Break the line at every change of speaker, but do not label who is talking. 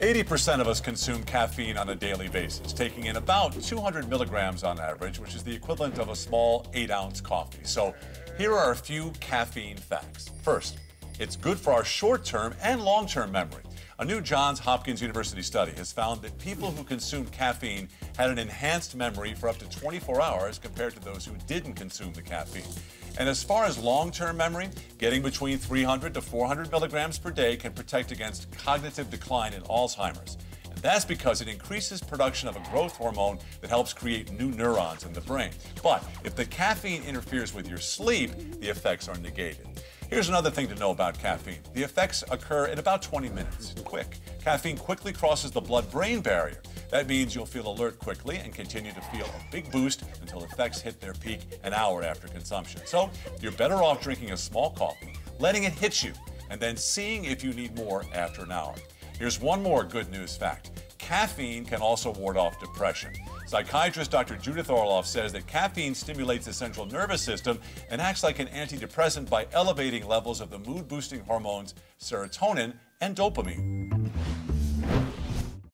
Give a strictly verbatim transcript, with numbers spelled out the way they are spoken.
eighty percent of us consume caffeine on a daily basis, taking in about two hundred milligrams on average, which is the equivalent of a small eight ounce coffee. So here are a few caffeine facts. First, it's good for our short-term and long-term memory. A new Johns Hopkins University study has found that people who consumed caffeine had an enhanced memory for up to twenty-four hours compared to those who didn't consume the caffeine. And as far as long-term memory, getting between three hundred to four hundred milligrams per day can protect against cognitive decline in Alzheimer's. And that's because it increases production of a growth hormone that helps create new neurons in the brain. But if the caffeine interferes with your sleep, the effects are negated. Here's another thing to know about caffeine. The effects occur in about twenty minutes. Quick. Caffeine quickly crosses the blood-brain barrier. That means you'll feel alert quickly and continue to feel a big boost until effects hit their peak an hour after consumption. So you're better off drinking a small coffee, letting it hit you, and then seeing if you need more after an hour. Here's one more good news fact. Caffeine can also ward off depression. Psychiatrist Doctor Judith Orloff says that caffeine stimulates the central nervous system and acts like an antidepressant by elevating levels of the mood-boosting hormones serotonin and dopamine.